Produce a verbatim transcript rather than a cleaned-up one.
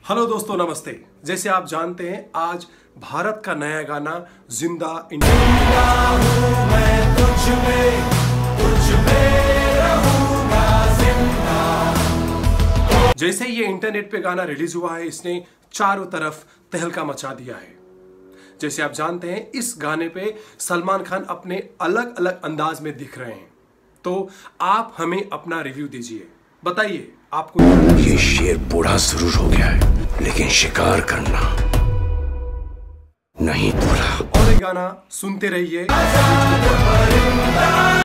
Hello दोस्तों, नमस्ते। जैसे आप जानते हैं, आज भारत का नया गाना जिंदा इंडिया मैं तुझ में, तुझ में रहूंगा जिंदा। जैसे ये इंटरनेट पे गाना रिलीज हुआ है, इसने चारों तरफ तहलका मचा दिया है। जैसे आप जानते हैं, इस गाने पे सलमान खान अपने अलग अलग अंदाज में दिख रहे हैं। तो आप हमें अपना रिव्यू दीजिए, बताइए आपको। ये शेर बूढ़ा जरूर हो गया है, लेकिन शिकार करना नहीं भूला। और ये गाना सुनते रहिए।